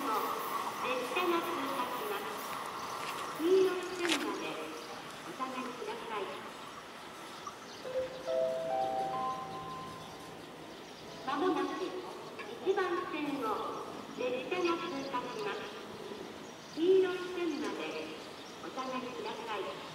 列車が通過します。黄色い線までお下がりください。まもなく1番線を列車が通過します。黄色い線までお下がりください。